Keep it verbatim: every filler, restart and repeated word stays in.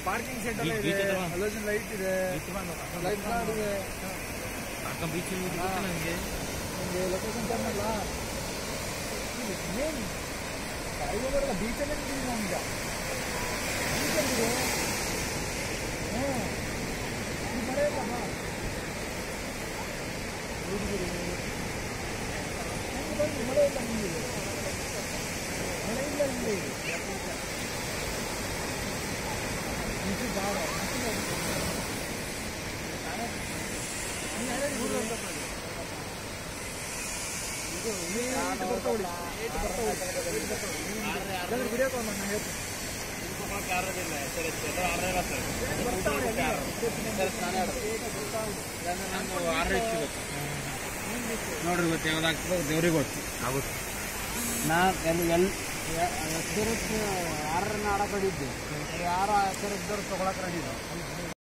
Parking set ಎಲ್ಲ ಇದೆ, ಅಲ್ಲೊಂದು ಲೈಟ್ ಇದೆ, ಲೈಟ್ ಕಾರ್ಡ್ ಇದೆ. ಬೀಚ್ ನನಗೆ ನಿಮಗೆ ಲೊಕೇಶನ್ ತರಲ್ಲ ಏನು ಐದು ಬರಲ್ಲ ಬೀಚಲ್ಲೇ ನಿಂತಿದ್ದೀವಿ ನಾವೀಗ. ಬೀಚಲ್ಲಿದೆ ಹ್ಞೂ ಈ ಮಳೆ ಇಲ್ಲಮ್ಮ ಹುಡುಗಿರಿ ಹೆಂಗೆ ಬಂದು ಮಳೆ ಇಲ್ಲ ನಿಮಗೆ, ಮಳೆ ಇಲ್ಲ ಇಲ್ಲಿ ನಿಂತು ಭಾಳ ವಿಡಿಯೋ ಕಾಲ್ ಮಾಡಿ ನಾನು ಹೇಳ್ತೀನಿ. ನೋಡ್ರಿ ಗೊತ್ತು ಯಾವ್ದಾಗ್ತದೆ ದೇವ್ರಿಗೆ ಗೊತ್ತು ಆಗುತ್ತೆ. ನಾ ಎಲ್ಲಿ ಎಲ್ಲಿ ಎಕ್ಸ್ಪೀರಿಯನ್ಸ್ ಯಾರನ್ನ ಆಡಕ್ಕೆ ಹೊಡಿದ್ದೆ, ಯಾರು ಎಕ್ಸ್ಪೀರಿಯನ್ಸ್ ತಗೊಳಕ್ಕೆ ರೆಡಿ